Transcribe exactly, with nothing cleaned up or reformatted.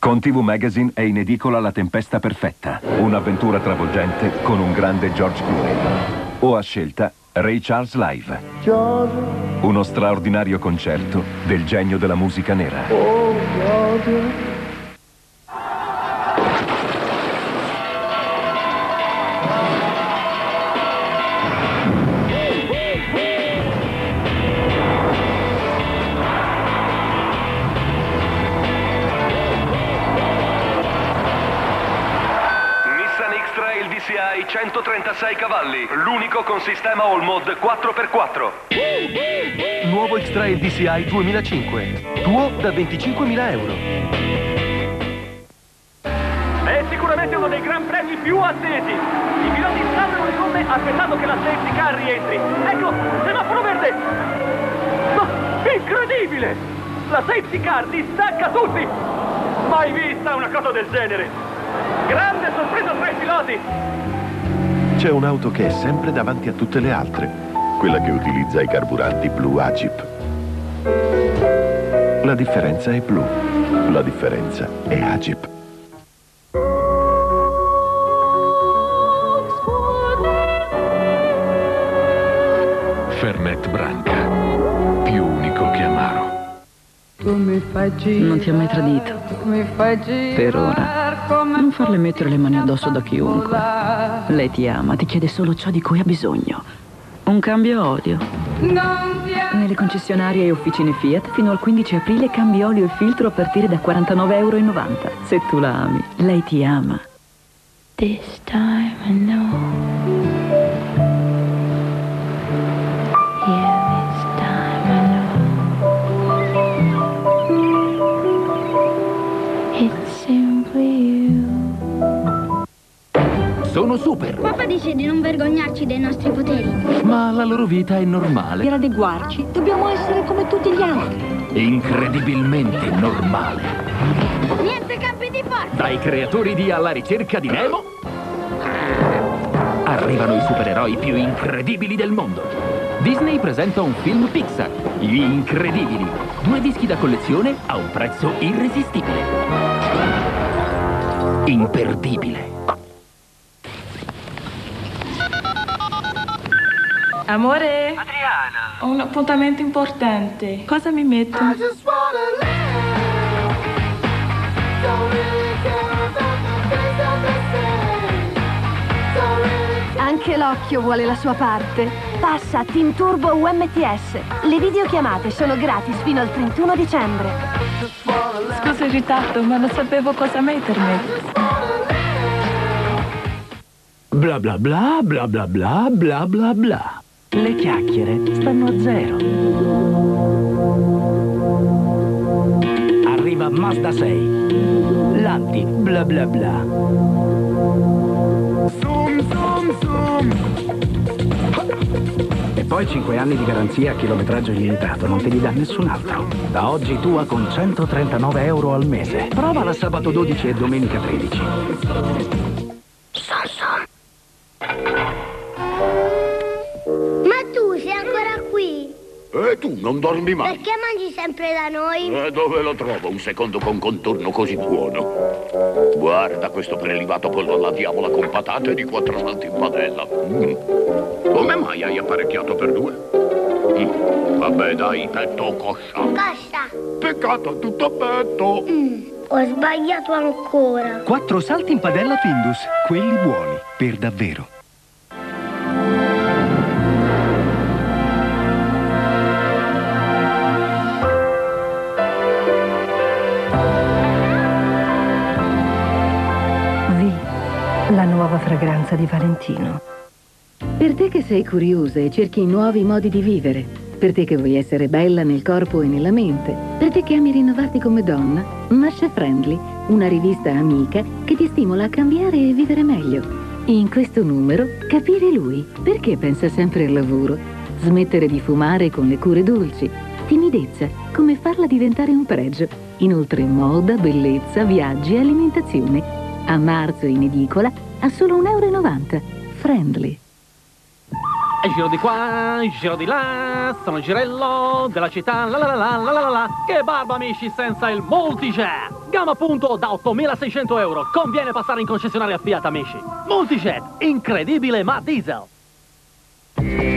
Con T V Magazine è in edicola La tempesta perfetta, un'avventura travolgente con un grande George Clooney. O a scelta Ray Charles Live, uno straordinario concerto del genio della musica nera. centotrentasei cavalli, l'unico con sistema All-Mod quattro per quattro. Nuovo X-Trail D C I duemilacinque, tuo da venticinquemila euro. È sicuramente uno dei gran premi più attesi. I piloti stanno le gomme aspettando che la safety car rientri. Ecco, semaforo verde! Ma incredibile! La safety car distacca tutti! Mai vista una cosa del genere! Grande sorpresa tra i piloti! C'è un'auto che è sempre davanti a tutte le altre, quella che utilizza i carburanti Blue Agip. La differenza è blu, la differenza è Agip. Fernet Branca, più unico che amaro. Non ti ha mai tradito. Per ora. Non farle mettere le mani addosso da chiunque. Lei ti ama, ti chiede solo ciò di cui ha bisogno. Un cambio olio. Nelle concessionarie e officine Fiat fino al quindici aprile cambi olio e filtro a partire da quarantanove e novanta euro. Se tu la ami, lei ti ama. This time I know. Sono super. Papà dice di non vergognarci dei nostri poteri. Ma la loro vita è normale. Per adeguarci dobbiamo essere come tutti gli altri. Incredibilmente normale. Niente campi di forza. Dai creatori di Alla ricerca di Nemo arrivano i supereroi più incredibili del mondo. Disney presenta un film Pixar, Gli Incredibili. Due dischi da collezione a un prezzo irresistibile. Imperdibile. Amore? Adriana! Ho un appuntamento importante. Cosa mi metto? Anche l'occhio vuole la sua parte. Passa Team Turbo U M T S. Le videochiamate sono gratis fino al trentuno dicembre. Scusa il ritardo, ma non sapevo cosa mettermi. Bla bla bla bla bla bla bla bla bla. Le chiacchiere stanno a zero. Arriva Mazda sei. L'anti bla bla bla. Zoom zoom zoom. E poi cinque anni di garanzia a chilometraggio illimitato, non te li dà nessun altro. Da oggi tua con centotrentanove euro al mese. Provala sabato dodici e domenica tredici. Som som. Ma tu sei ancora qui? E tu non dormi mai? Perché mangi sempre da noi? E dove lo trovo un secondo con contorno così buono? Guarda questo prelibato pollo alla diavola con patate di quattro salti in padella. Mm. Come mai hai apparecchiato per due? Mm. Vabbè dai, petto coscia. Coscia. Peccato, tutto a petto. Mm. Ho sbagliato ancora. Quattro salti in padella Findus, quelli buoni, per davvero. La nuova fragranza di Valentino. Per te che sei curiosa e cerchi nuovi modi di vivere, per te che vuoi essere bella nel corpo e nella mente, per te che ami rinnovarti come donna, nasce Friendly, una rivista amica che ti stimola a cambiare e vivere meglio. In questo numero, capire lui, perché pensa sempre al lavoro, smettere di fumare con le cure dolci, timidezza, come farla diventare un pregio, inoltre moda, bellezza, viaggi e alimentazione. A marzo in edicola a solo un euro e novanta. Friendly. E giro di qua, giro di là, sono il girello della città, la la la la la la la. Che barba amici senza il multijet! Gamma punto da ottomilaseicento euro. Conviene passare in concessionaria Fiat, amici. Multijet, incredibile ma diesel.